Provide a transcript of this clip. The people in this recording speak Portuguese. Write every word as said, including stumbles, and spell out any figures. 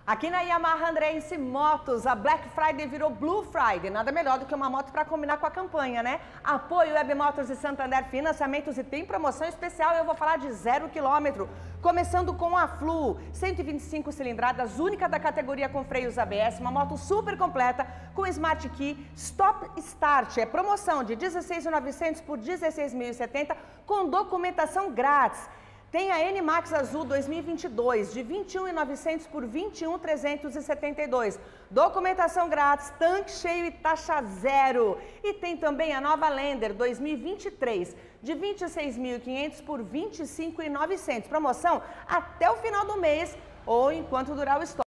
Aqui na Yamaha Andrense Motos, a Black Friday virou Blue Friday. Nada melhor do que uma moto para combinar com a campanha, né? Apoio Web Motors e Santander Financiamentos e tem promoção especial. Eu vou falar de zero quilômetro. Começando com a Flu, cento e vinte e cinco cilindradas, única da categoria com freios A B S, uma moto super completa com Smart Key, Stop Start. É promoção de dezesseis mil e novecentos por dezesseis mil e setenta com documentação grátis. Tem a N Max Azul dois mil e vinte e dois, de vinte e um mil e novecentos por vinte e um mil trezentos e setenta e dois. Documentação grátis, tanque cheio e taxa zero. E tem também a nova Lander dois mil e vinte e três, de vinte e seis mil e quinhentos por vinte e cinco mil e novecentos. Promoção até o final do mês ou enquanto durar o estoque.